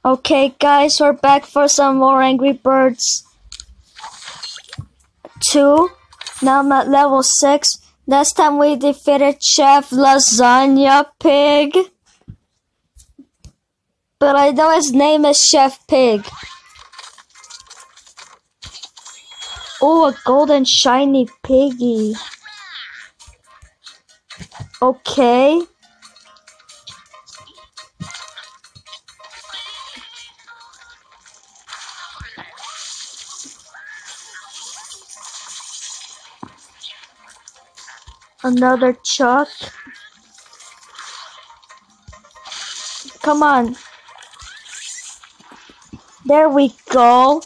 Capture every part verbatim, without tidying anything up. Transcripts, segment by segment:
Okay, guys, we're back for some more Angry Birds two. Now I'm at level six. Last time we defeated Chef Lasagna Pig. But I know his name is Chef Pig. Oh, a golden shiny piggy. Okay. Another Chuck. Come on. There we go.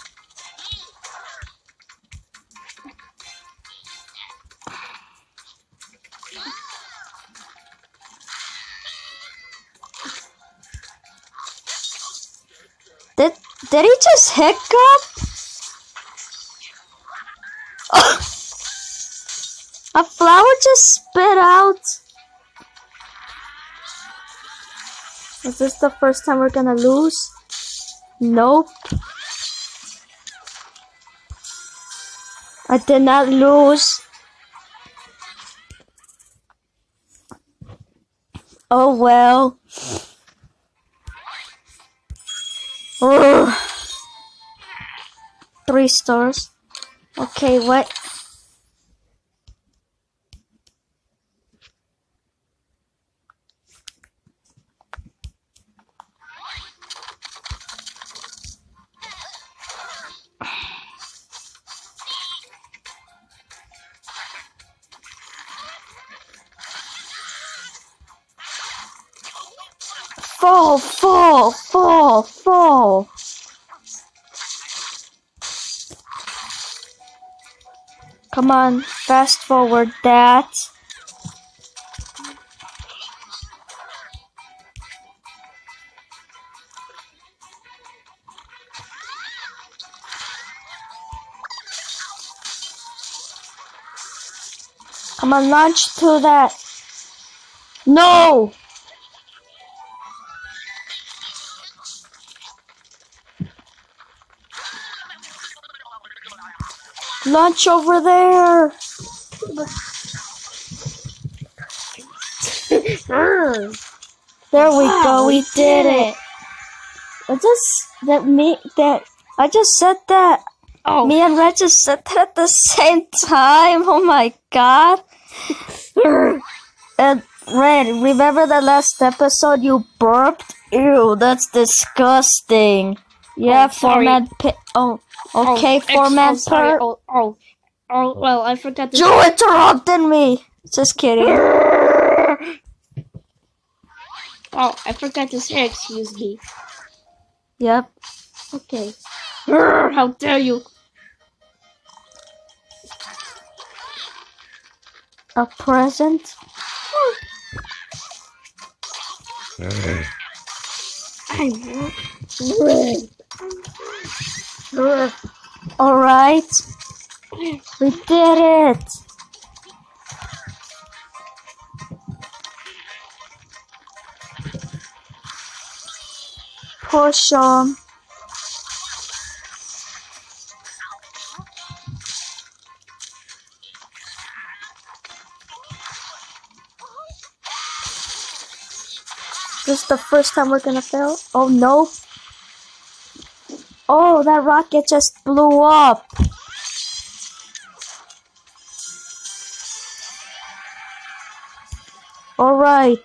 Did, did he just hiccup? Oh. A flower just spit out. Is this the first time we're gonna lose? Nope. I did not lose. Oh well. Ugh. Three stars. Okay, what? Fall, fall, fall, fall. Come on, fast forward that. Come on, launch to that. No! Launch over there. There we go. We did it. I just that me that I just said that. Oh, me and Red just said that at the same time. Oh my god. And Red, remember the last episode you burped? Ew, that's disgusting. Yeah, oh, sorry. format. Oh. Okay, oh, four-man oh, sorry. per- Oh, oh, oh, well, I forgot to- You interrupted me! Just kidding. Oh, I forgot to say excuse me. Yep. Okay. How dare you! A present? I want Alright. We did it. Push on. This is the first time we're gonna fail. Oh no. Oh, that rocket just blew up. All right.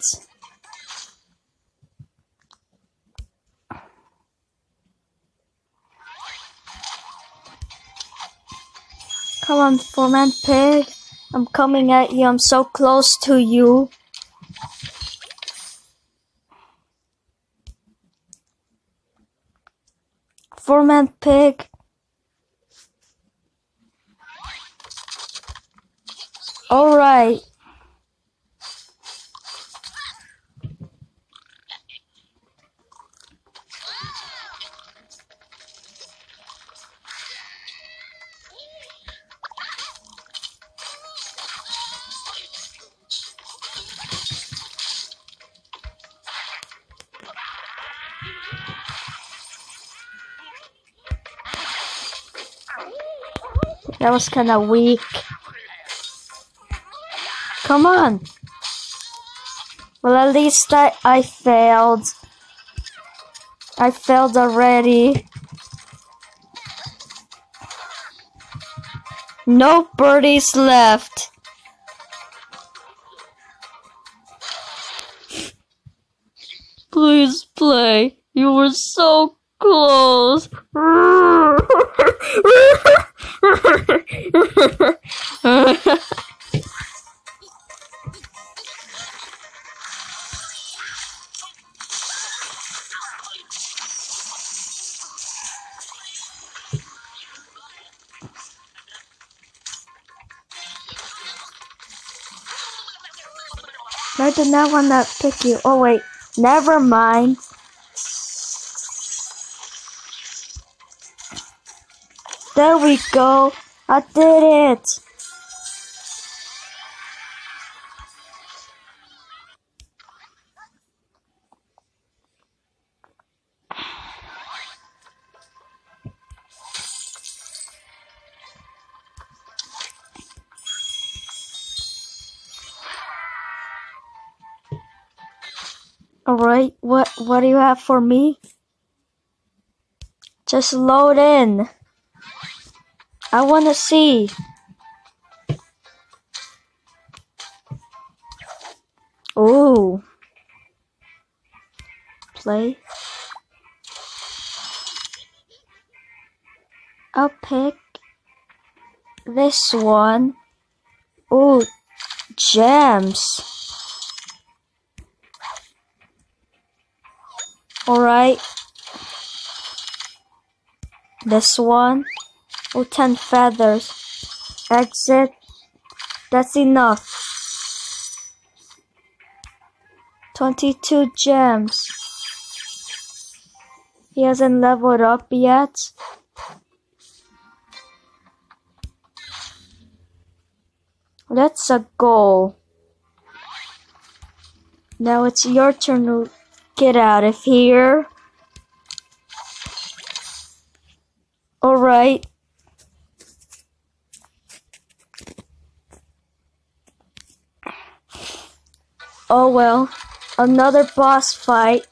Come on, four-man pig. I'm coming at you. I'm so close to you. Four-man pig. All right. That was kind of weak. Come on. Well, at least I, I failed. I failed already. No birdies left. Please play. You were so close. I did not want to pick you. Oh wait, never mind. There we go. I did it. Alright, what what do you have for me? Just load in. I wanna see. Ooh. Play. I'll pick this one. Ooh, gems. Alright. This one. Oh, ten feathers. Exit. That's enough. twenty-two gems. He hasn't leveled up yet. That's a goal. Now it's your turn to get out of here. Alright. Oh well. Another boss fight.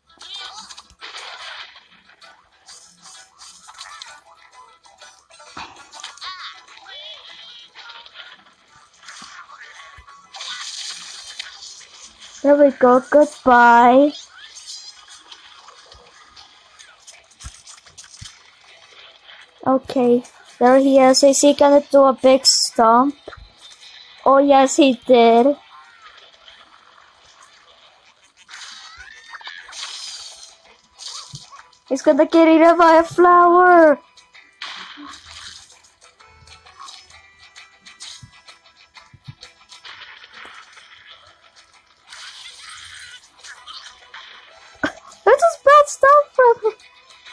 There we go. Goodbye. Okay, there he is. Is he gonna do a big stomp? Oh yes, he did. He's gonna get eaten by a flower. That's just bad stuff from him.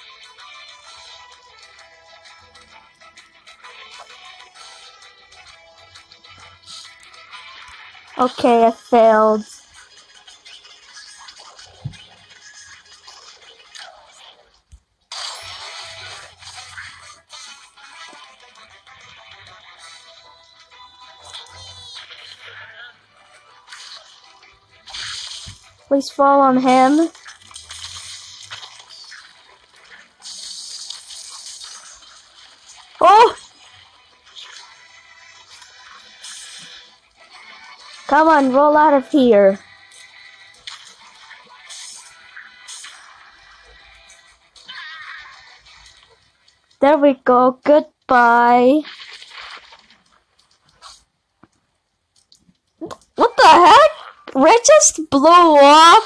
Okay, I failed. Please fall on him. Oh! Come on, roll out of here. There we go. Goodbye. What the heck? Red just blew up.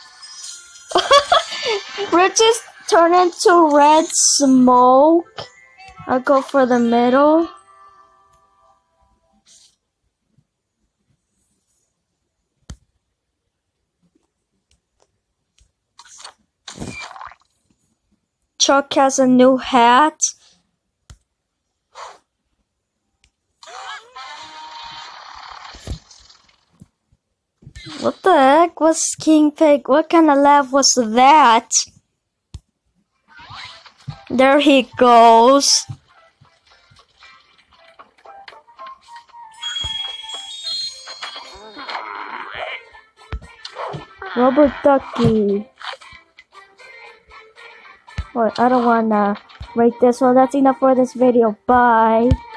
Red just turned into red smoke. I'll go for the middle. Chuck has a new hat. What the heck was King Pig? What kind of laugh was that? There he goes. Rubber ducky. Well, I don't wanna rate this, so that's enough for this video. Bye.